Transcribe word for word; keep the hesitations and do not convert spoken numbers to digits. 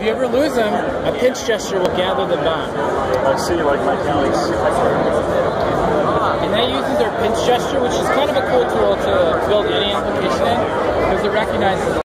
if you ever lose them, a pinch gesture will gather them back. I see, like my counties. And that uses their pinch gesture, which is kind of a cool tool to build any application in, because it recognizes